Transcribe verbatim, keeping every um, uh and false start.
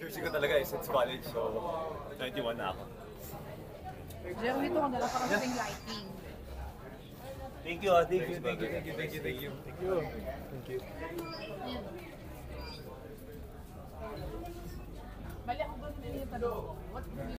Jersey ko talaga is since college, so twenty-one na ako. Jeron, ito ko na lang para kasing lighting. Thank you, ah. Thank you, thank you, thank you, thank you, thank you. Thank you. Thank you. Bali ako ba nila yung tanong, what would be